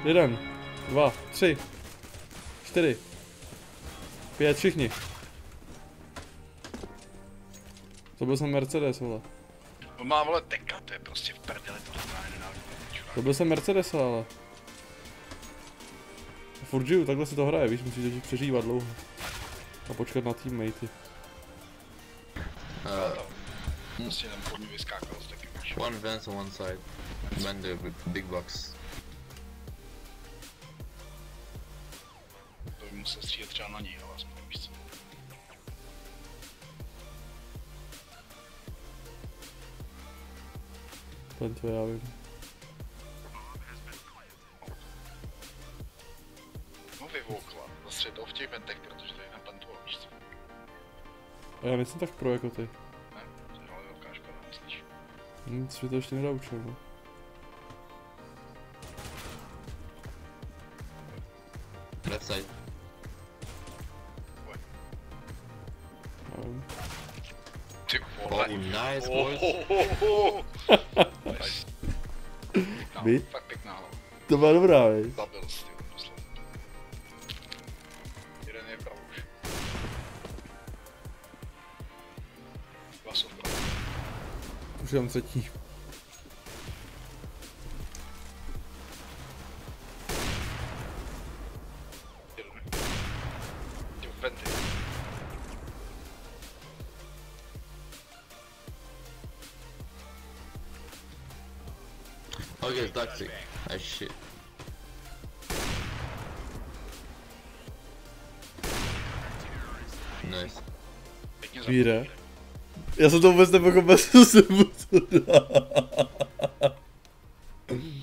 1, 2, 3, 4, 5, všichni. To byl jsem Mercedes, vole. On má, vole, teka, to je prostě v prdeli, tohle má nenávidím. To byl jsem Mercedes, ale. Furt žiju, takhle se to hraje, víš, musíš začít přežívat dlouho. A počkat na teammatey. Prostě tam pod mě vyskákal s takým. One vent on one side. Man the big box. To by musel střílet třeba na něj, ale aspoň víš co. To já vím. No vyvoukla, zastřelit ho v těch ventech, protože tady naplantoval, víš co. A já nejsem tak pro jako ty. Ne, to je ale velká škoda, myslíš. Nic mi to ještě nedaučil, no. Left side. Nevím. Ty Oh, vole. nice boys. Nice. Pěkná, Byt? fakt pěkná hlava. To byla dobrá, vej. Zabil jsi, ty doslovně. Jeden je vpravo už. Dva jsou vpravo. Už mám třetí. Jeden. Ty venty. Okay, toxic. Ah shit. Nice. Pěkně Víre. zabil. Já jsem to vůbec nepochopil, co se mu to dá.